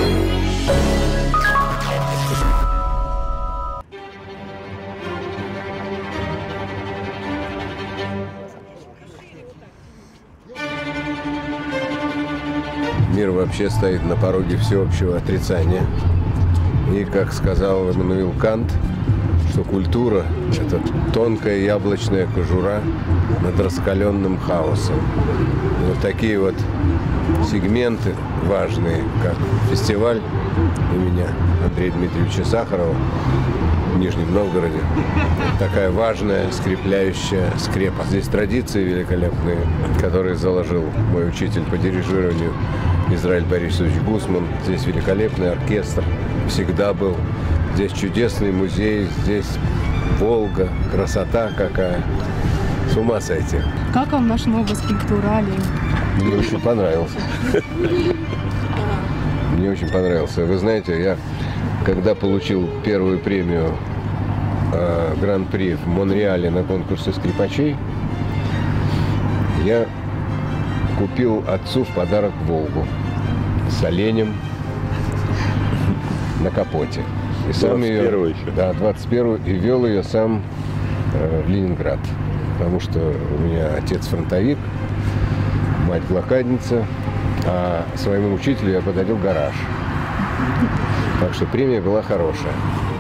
Мир вообще стоит на пороге всеобщего отрицания. И, как сказал Иммануил Кант, что культура – это тонкая яблочная кожура над раскаленным хаосом. И вот такие вот сегменты важные, как фестиваль имени Андрея Дмитриевича Сахарова в Нижнем Новгороде, такая важная скрепляющая скрепа. Здесь традиции великолепные, которые заложил мой учитель по дирижированию Израиль Борисович Гусман. Здесь великолепный оркестр, всегда был. Здесь чудесный музей, здесь Волга, красота какая. С ума сойти. Как вам наш новый скульптуралий? Мне очень понравился. Мне очень понравился. Вы знаете, я когда получил первую премию Гран-при в Монреале на конкурсе скрипачей, я купил отцу в подарок Волгу с оленем на капоте. И сам ее, да, 21-ю, и вел ее сам в Ленинград. Потому что у меня отец фронтовик, мать блокадница, а своему учителю я подарил гараж. Так что премия была хорошая.